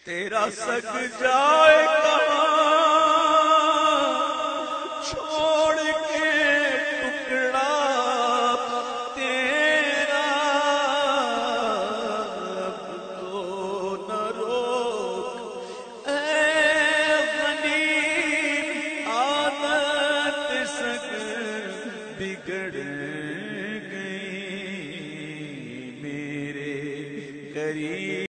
तेरा सग जाए कहाँ छोड़ के टुकड़ा तेरा, अब तो न रोक ऐ गनीम, आदत सग बिगड़